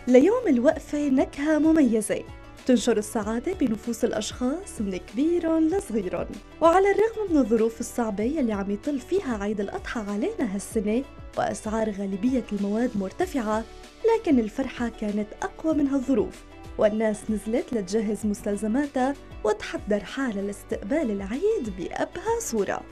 ليوم الوقفة نكهة مميزة تنشر السعادة بنفوس الأشخاص من كبير لصغير. وعلى الرغم من الظروف الصعبة يلي عم يطل فيها عيد الأضحى علينا هالسنة وأسعار غالبية المواد مرتفعة، لكن الفرحة كانت أقوى من هالظروف، والناس نزلت لتجهز مستلزماتها وتحضر حالها لاستقبال العيد بأبهى صورة.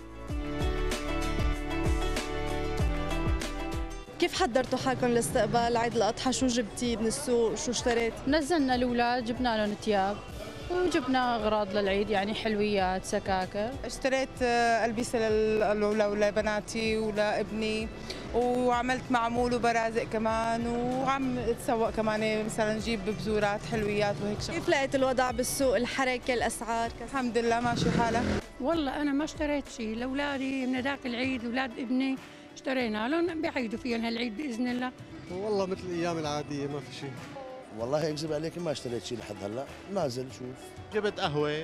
كيف حضرتوا حالكم لاستقبال عيد الأضحى؟ شو جبتي من السوق؟ شو اشتريت؟ نزلنا الأولاد جبنا لهم ثياب وجبنا أغراض للعيد، يعني حلويات سكاكر. اشتريت ألبسة لبناتي ولابني، وعملت معمول وبرازق كمان، وعم اتسوق كمان مثلا نجيب بذورات حلويات وهيك شغلات. كيف لقيت الوضع بالسوق؟ الحركة، الأسعار؟ الحمد لله ماشي حالها. والله أنا ما اشتريت شيء لأولادي من ذاك العيد، أولاد ابني اشترينا لهم بيعيدوا فيهم هالعيد بإذن الله. والله مثل الأيام العادية ما في شيء. والله اكذب عليك ما اشتريت شيء لحد هلا، نازل شوف. جبت قهوة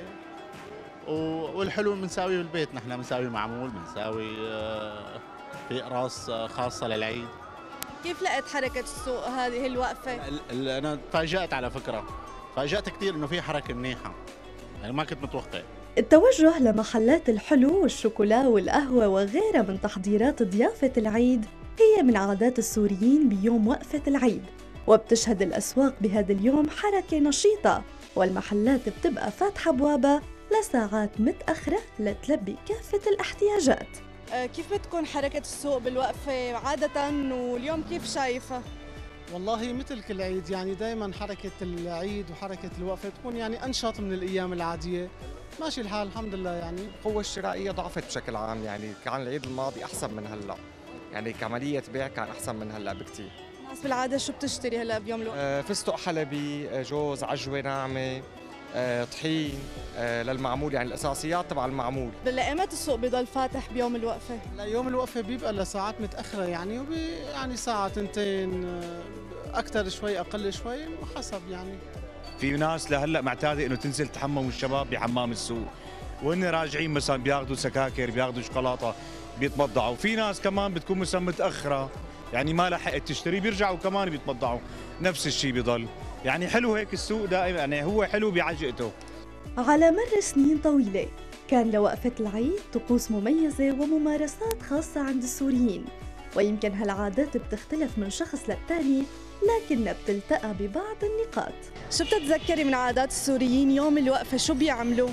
والحلو بنساويه بالبيت، نحن بنساوي معمول، بنساوي في اقراص خاصة للعيد. كيف لقيت حركة السوق هذه الوقفة؟ انا تفاجأت على فكرة، تفاجأت كثير انه في حركة منيحة، يعني ما كنت متوقع. التوجه لمحلات الحلو والشوكولا والقهوة وغيرها من تحضيرات ضيافة العيد هي من عادات السوريين بيوم وقفة العيد، وبتشهد الأسواق بهذا اليوم حركة نشيطة، والمحلات بتبقى فاتحة أبوابها لساعات متأخرة لتلبي كافة الاحتياجات. كيف بتكون حركة السوق بالوقفة عادة، واليوم كيف شايفة؟ والله مثل كل عيد، يعني دائما حركة العيد وحركة الوقفة تكون يعني أنشط من الأيام العادية. ماشي الحال الحمد لله. يعني القوة الشرائية ضعفت بشكل عام، يعني كان العيد الماضي أحسن من هلا، يعني كعملية بيع كان أحسن من هلا بكتير. الناس بالعادة شو بتشتري هلا بيوم الوقفة؟ فستق حلبي، جوز، عجوة ناعمة، طحين، للمعمول، يعني الأساسيات تبع المعمول. لأيمت السوق بضل فاتح بيوم الوقفة؟ لا، يوم الوقفة بيبقى لساعات متأخرة، يعني يعني ساعة تنتين، أكثر شوي أقل شوي حسب. يعني في ناس لهلا معتاده انه تنزل تحمم الشباب بحمام السوق، وهن راجعين مثلا بياخذوا سكاكر، بياخذوا شوكولاته، بيتمضعوا. في ناس كمان بتكون مثلا متاخره، يعني ما لحقت تشتري، بيرجعوا كمان بيتمضعوا. نفس الشيء بيضل. يعني حلو هيك السوق دائما، يعني هو حلو بعجقته. على مر سنين طويلة كان لوقفة العيد طقوس مميزة وممارسات خاصة عند السوريين، ويمكن هالعادات بتختلف من شخص للتاني، لكنها بتلتقى ببعض النقاط. شو بتتذكري من عادات السوريين يوم الوقفة؟ شو بيعملوا؟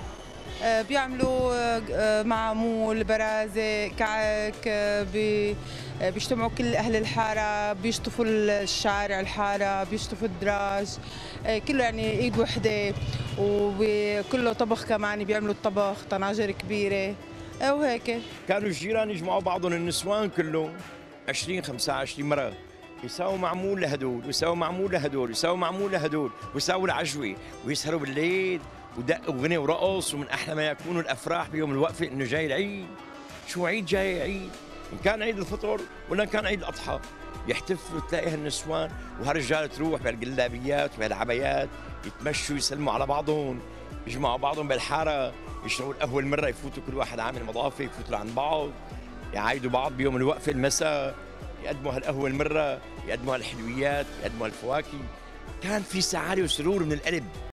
بيعملوا معمول، برازق، كعك، بيجتمعوا كل أهل الحارة، بيشطفوا الشارع الحارة، بيشطفوا الدراج، كله يعني إيد وحدة، وكله طبخ كمان، بيعملوا الطبخ طناجر كبيرة وهيك. كانوا الجيران يجمعوا بعضهم، النسوان كلهم 20 25 مرة، يساووا معمول لهدول ويساووا معمول لهدول ويساووا معمول لهدول ويساووا العجوة، ويسهروا بالليل ودق وغني ورقص. ومن احلى ما يكون الافراح بيوم الوقفه انه جاي العيد. شو عيد جاي عيد، ان كان عيد الفطر ولا ان كان عيد الاضحى، يحتفلوا. تلاقي هالنسوان وهالرجال تروح بهالقلابيات وبهالعبايات يتمشوا يسلموا على بعضهم، يجمعوا بعضهم بالحاره، يشربوا القهوه المره، يفوتوا كل واحد عامل مضافه، يفوتوا عند بعض، يعايدوا بعض بيوم الوقفه المساء، يقدموا هالقهوه المره، يقدموا هالحلويات، يقدموا هالفواكه. كان في سعاده وسرور من القلب.